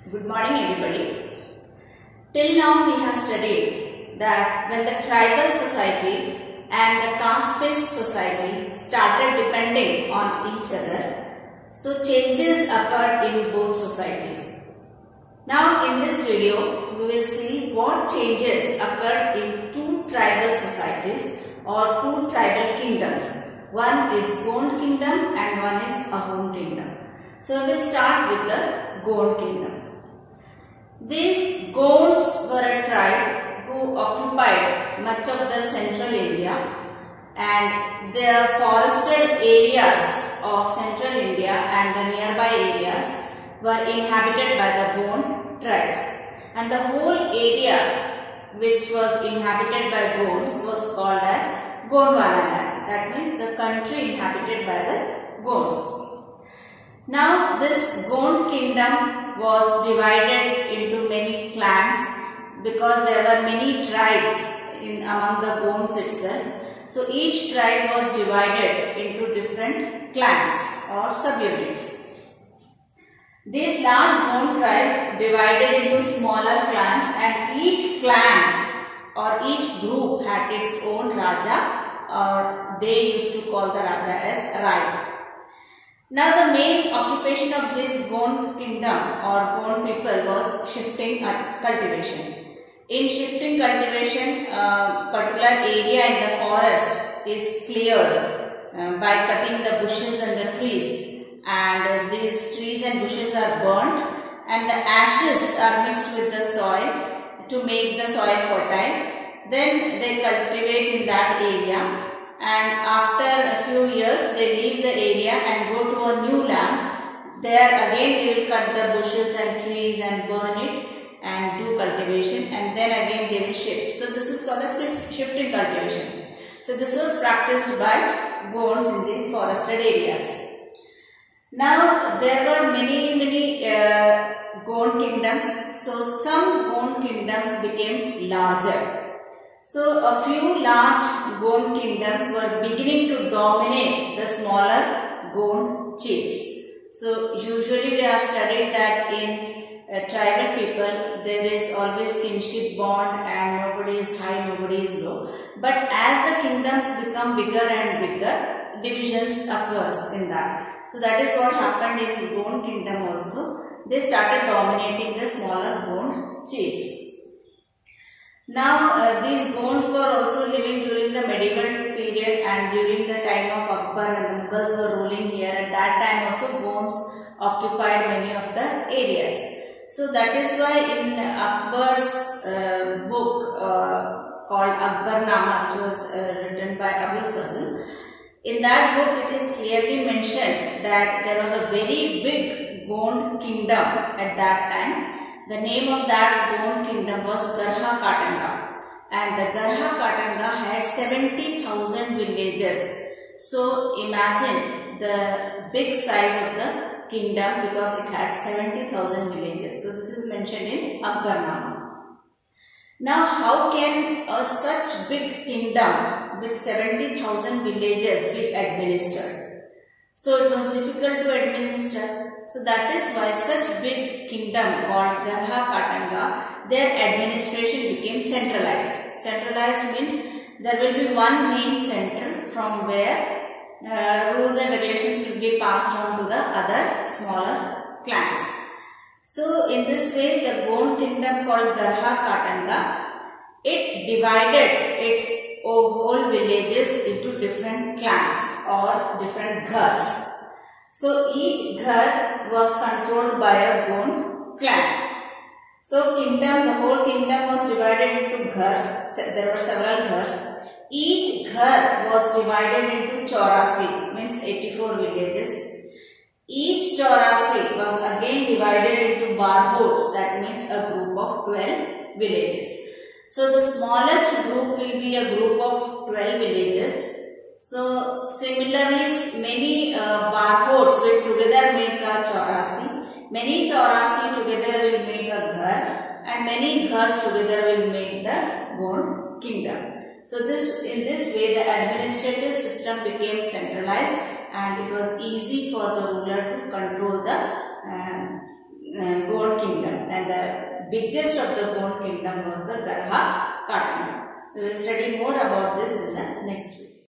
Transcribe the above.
Good morning everybody. Till now we have studied that when the tribal society and the caste-based society started depending on each other, so changes occurred in both societies. Now in this video we will see what changes occurred in two tribal societies or two tribal kingdoms. One is Gond kingdom and one is Ahom kingdom. So we will start with the Gond kingdom. These Gonds were a tribe who occupied much of the central India, and the forested areas of central India and the nearby areas were inhabited by the Gond tribes, and the whole area which was inhabited by Gonds was called as Gondwana land. That means the country inhabited by the Gonds. Now this Gond kingdom was divided into many clans because there were many tribes among the Gonds itself. So each tribe was divided into different clans or subunits. This large Gond tribe divided into smaller clans, and each clan or each group had its own Raja, or they used to call the Raja as Rai. Now the main occupation of this Gond kingdom or Gond people was shifting cultivation. In shifting cultivation, particular area in the forest is cleared by cutting the bushes and the trees, and these trees and bushes are burnt and the ashes are mixed with the soil to make the soil fertile. Then they cultivate in that area, and after a few years they leave the area and go to a new land. There again they will cut the bushes and trees and burn it and do cultivation, and then again they will shift. So this is called a shifting cultivation. So this was practiced by Gonds in these forested areas. Now there were many Gond kingdoms. So some Gond kingdoms became larger. So a few large Gond kingdoms were beginning to dominate the smaller Gond chiefs. So usually we have studied that in tribal people there is always kinship bond and nobody is high, nobody is low. But as the kingdoms become bigger and bigger, divisions occurs in that. So that is what happened in Gond kingdom also. They started dominating the smaller Gond chiefs. Now these Gonds were also living during the medieval period and during the time of Akbar, and the Mughals were ruling here. At that time also Gonds occupied many of the areas. So that is why in Akbar's book called Akbarnama, which was written by Abul Fazl, in that book it is clearly mentioned that there was a very big Gond kingdom at that time. The name of that Gond kingdom was Garha Katanga, and the Garha Katanga had 70,000 villages. So imagine the big size of the kingdom because it had 70,000 villages. So this is mentioned in Akbarnama. Now how can a such big kingdom with 70,000 villages be administered? So it was difficult to administer. So that is why such big kingdom called Garha Katanga, their administration became centralized. Centralized means there will be one main center from where rules and regulations will be passed on to the other smaller clans. So in this way the Gond kingdom called Garha Katanga, it divided its whole villages into different clans or different ghars. So each ghar was controlled by a Gond clan. So the whole kingdom was divided into ghars. There were several ghars. Each ghar was divided into chaurasi, means 84 villages. Each chaurasi was again divided into barhots, that means a group of 12 villages. So the smallest group will be a group of 12 villages. So similarly many barhots will together make a chaurasi, many chaurasi together will make a ghar, and many ghars together will make the Gond kingdom. So in this way the administrative system became centralized, and it was easy for the ruler to control the Gond kingdom. and the biggest of the bone kingdom was the Garha cotton.